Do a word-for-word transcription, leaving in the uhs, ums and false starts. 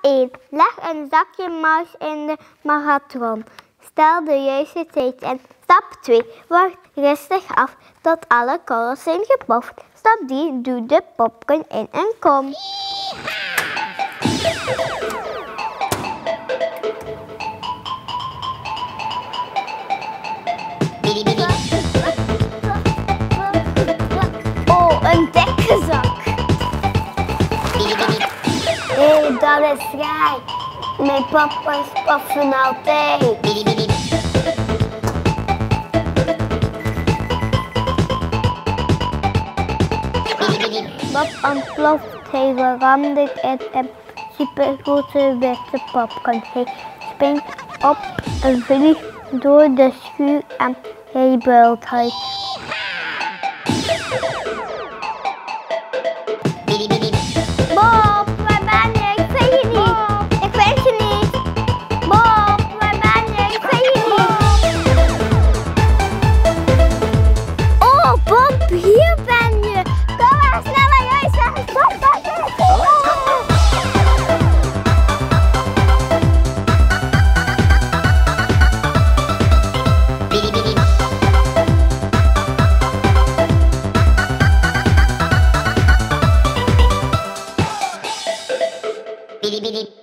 één. Leg een zakje muis in de magnetron. Stel de juiste tijd in. Stap twee. Wacht rustig af tot alle korrels zijn geploft. Stap drie. Doe de popcorn in een kom. Oh, een dikke zak. Hé, hey, dat is raar. Mijn papa's poffen altijd. Bob ontploft, hij ramde in een supergrote witte popcorn. Hij springt op en vliegt door de schuur en hij brult uit. Bob, waar ben je? Ik vind je niet. Ik vind je niet. Bob, waar ben je? Ik vind je niet. Oh, Bob, hier ben je. Kom maar snel naar huis. Zeg stop, stop, stop. Bidi bidi.